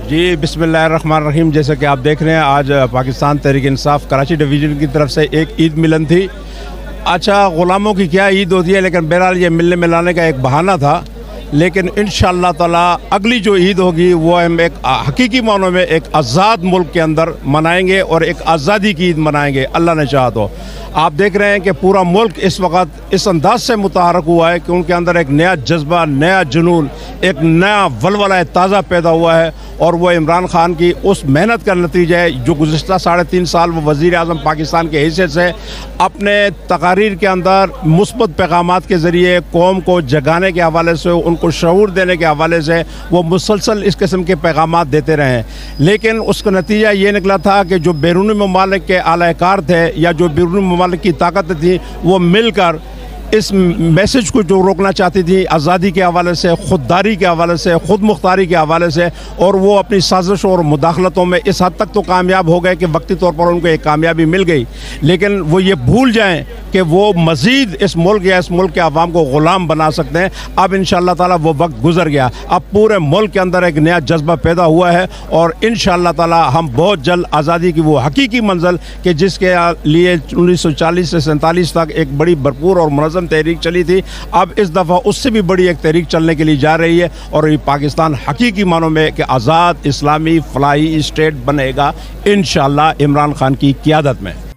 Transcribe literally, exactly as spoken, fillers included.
जी बिस्मिल्लाहिर्रहमानिर्रहीम। जैसे कि आप देख रहे हैं, आज पाकिस्तान तहरीक इंसाफ कराची डिवीज़न की तरफ से एक ईद मिलन थी। अच्छा, ग़ुलामों की क्या ईद होती है, लेकिन बहरहाल ये मिलने मिलाने का एक बहाना था। लेकिन इंशाअल्लाह ताला अगली जो ईद होगी वो हम एक हकीकी मानों में एक आज़ाद मुल्क के अंदर मनाएंगे और एक आज़ादी की ईद मनाएंगे, अल्लाह ने चाहा तो। आप देख रहे हैं कि पूरा मुल्क इस वक्त इस अंदाज से मुतहरक हुआ है कि उनके अंदर एक नया जज्बा, नया जुनून, एक नया वलवला ताज़ा पैदा हुआ है। और वो इमरान खान की उस मेहनत का नतीजा है जो गुज़िश्ता साढ़े तीन साल वो वज़ीर आज़म पाकिस्तान के हैसियत से अपने तकारीर के अंदर मुस्बत पैगामात के ज़रिए कौम को जगाने के हवाले से, उनको शऊर देने के हवाले से वो मुसलसल इस किस्म के पैगामात देते रहे हैं। लेकिन उसका नतीजा ये निकला था कि जो बैरूनी ममालिक के आलाकार थे या जो बैरूनी ममालिक की ताकत थी, वो मिलकर इस मैसेज को जो रोकना चाहती थी, आज़ादी के हवाले से, ख़ुददारी के हवाले से, ख़ुद मुख्तारी के हवाले से, और वो अपनी साजिशों और मुदाखलतों में इस हद तक तो कामयाब हो गए कि वक्ती तौर पर उनको एक कामयाबी मिल गई। लेकिन वो ये भूल जाएं कि वो मज़ीद इस मुल्क या इस मुल्क के अवाम को ग़ुलाम बना सकते हैं। अब इंशाअल्लाह ताला वो वक्त गुजर गया। अब पूरे मुल्क के अंदर एक नया जज्बा पैदा हुआ है और इंशाअल्लाह ताला हम बहुत जल्द आज़ादी की वो हकीकी मंजिल कि जिसके लिए उन्नीस सौ चालीस से सैंतालीस तक एक बड़ी भरपूर और मुनज़्ज़म तहरीक चली थी, अब इस दफ़ा उससे भी बड़ी एक तहरीक चलने के लिए जा रही है। और ये पाकिस्तान हकीकी मानों में कि आज़ाद इस्लामी फलाही स्टेट बनेगा इंशाअल्लाह इमरान खान की क़ियादत में।